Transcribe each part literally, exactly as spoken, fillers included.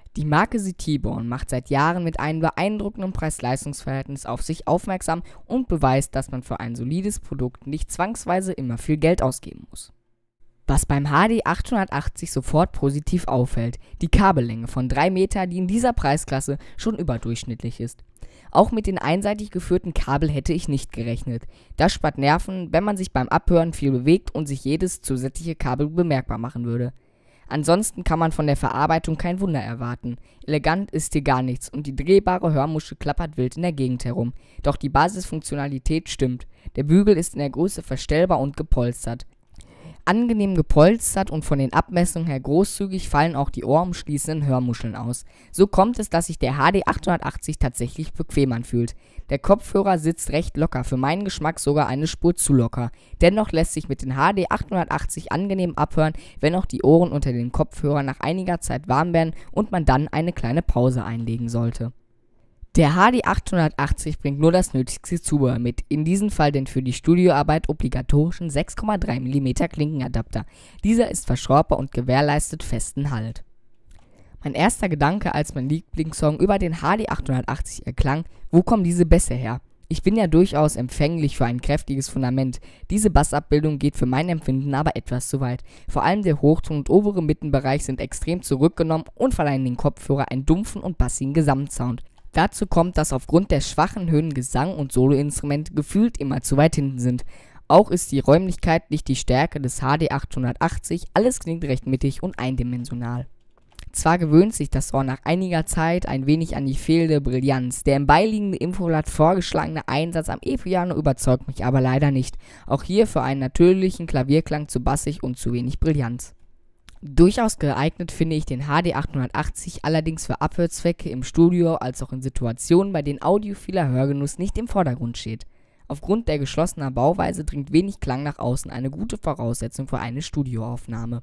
Die Marke Cityborn macht seit Jahren mit einem beeindruckenden Preis-Leistungs-Verhältnis auf sich aufmerksam und beweist, dass man für ein solides Produkt nicht zwangsweise immer viel Geld ausgeben muss. Was beim H D achthundertachtzig sofort positiv auffällt: die Kabellänge von drei Meter, die in dieser Preisklasse schon überdurchschnittlich ist. Auch mit den einseitig geführten Kabel hätte ich nicht gerechnet. Das spart Nerven, wenn man sich beim Abhören viel bewegt und sich jedes zusätzliche Kabel bemerkbar machen würde. Ansonsten kann man von der Verarbeitung kein Wunder erwarten. Elegant ist hier gar nichts und die drehbare Hörmuschel klappert wild in der Gegend herum. Doch die Basisfunktionalität stimmt. Der Bügel ist in der Größe verstellbar und gepolstert. Angenehm gepolstert und von den Abmessungen her großzügig fallen auch die ohrumschließenden Hörmuscheln aus. So kommt es, dass sich der H D achthundertachtzig tatsächlich bequem anfühlt. Der Kopfhörer sitzt recht locker, für meinen Geschmack sogar eine Spur zu locker. Dennoch lässt sich mit den H D achthundertachtzig angenehm abhören, wenn auch die Ohren unter den Kopfhörern nach einiger Zeit warm werden und man dann eine kleine Pause einlegen sollte. Der H D achthundertachtzig bringt nur das nötigste Zubehör mit, in diesem Fall den für die Studioarbeit obligatorischen sechs Komma drei Millimeter Klinkenadapter. Dieser ist verschraubbar und gewährleistet festen Halt. Mein erster Gedanke, als mein Lieblingssong über den H D achthundertachtzig erklang: Wo kommen diese Bässe her? Ich bin ja durchaus empfänglich für ein kräftiges Fundament. Diese Bassabbildung geht für mein Empfinden aber etwas zu weit. Vor allem der Hochton und obere Mittenbereich sind extrem zurückgenommen und verleihen den Kopfhörer einen dumpfen und bassigen Gesamtsound. Dazu kommt, dass aufgrund der schwachen Höhen Gesang und Soloinstrumente gefühlt immer zu weit hinten sind. Auch ist die Räumlichkeit nicht die Stärke des H D achthundertachtzig, alles klingt recht mittig und eindimensional. Zwar gewöhnt sich das Ohr nach einiger Zeit ein wenig an die fehlende Brillanz, der im beiliegende Infoblatt vorgeschlagene Einsatz am E-Piano überzeugt mich aber leider nicht. Auch hier für einen natürlichen Klavierklang zu bassig und zu wenig Brillanz. Durchaus geeignet finde ich den H D achthundertachtzig allerdings für Abhörzwecke im Studio als auch in Situationen, bei denen audiophiler Hörgenuss nicht im Vordergrund steht. Aufgrund der geschlossenen Bauweise dringt wenig Klang nach außen, eine gute Voraussetzung für eine Studioaufnahme.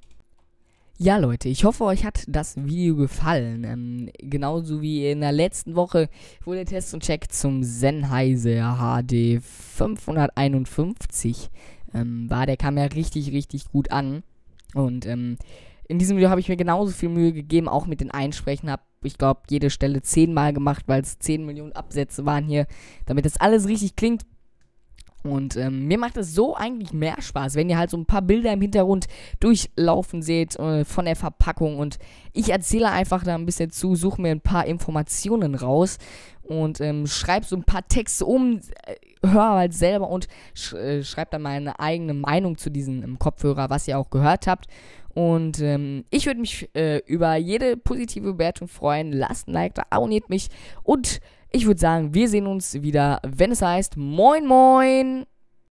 Ja Leute, ich hoffe, euch hat das Video gefallen. Ähm, genauso wie in der letzten Woche, wo der Test und Check zum Sennheiser H D fünfhunderteinundfünfzig ähm, war. Der kam ja richtig, richtig gut an. Und ähm, in diesem Video habe ich mir genauso viel Mühe gegeben, auch mit den Einsprechen. Habe, ich glaube, jede Stelle zehnmal gemacht, weil es zehn Millionen Absätze waren hier, damit das alles richtig klingt. Und ähm, mir macht es so eigentlich mehr Spaß, wenn ihr halt so ein paar Bilder im Hintergrund durchlaufen seht äh, von der Verpackung. Und ich erzähle einfach da ein bisschen zu, suche mir ein paar Informationen raus und ähm, schreibe so ein paar Texte um, äh, höre halt selber und sch äh, schreibe dann meine eigene Meinung zu diesem ähm, Kopfhörer, was ihr auch gehört habt. Und ähm, ich würde mich äh, über jede positive Bewertung freuen. Lasst ein Like da, abonniert mich und ich würde sagen, wir sehen uns wieder, wenn es heißt Moin Moin!